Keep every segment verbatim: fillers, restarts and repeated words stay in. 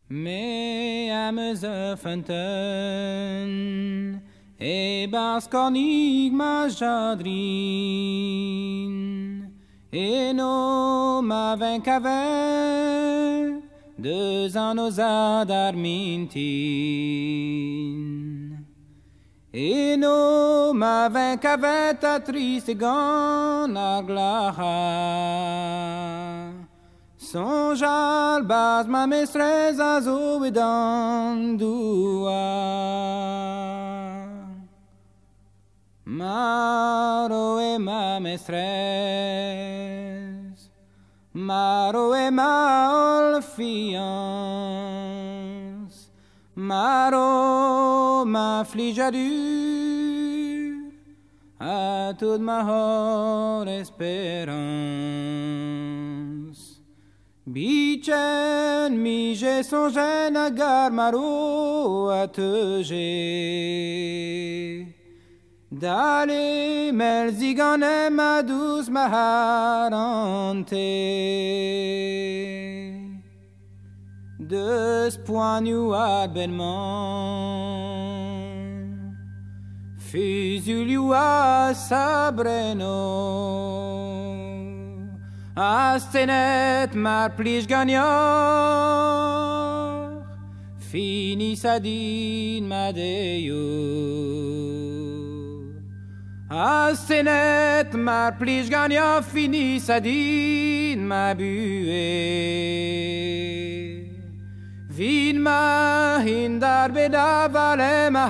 Mais amuse fontaine et basse cornigue ma jadrine et no ma vainquave deux ans nos adarmintine et no ma vainquave ta triste gon aglaha songe al bas ma mestrez a zo edan dua Maro e ma mestrez Maro e ma olfiance Maro m'afflige dur à toute ma hors espérance Bichen mi j'ai songé nagar maro à te j'ai D'aller melzigane ma douce maharante De spoignou à bellement Fusulio à sabreno Astenet mar plige gagnard Fini sadine madeo Astenet mar plige gagnard Fini sadine ma buée Vin ma hindar beda vale ma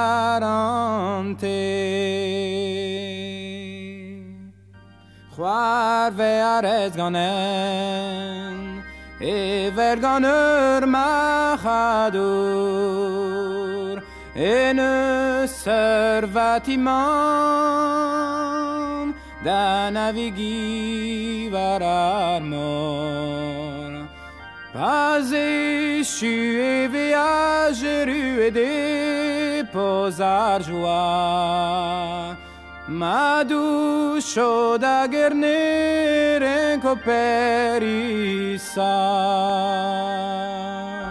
harante Chwar ve ares ganen E ver ganer ma chadour E ne servatimam Da navigi var armor Pas échu et voyageru et déposar joie Ma douce chaude à guerner en coperissa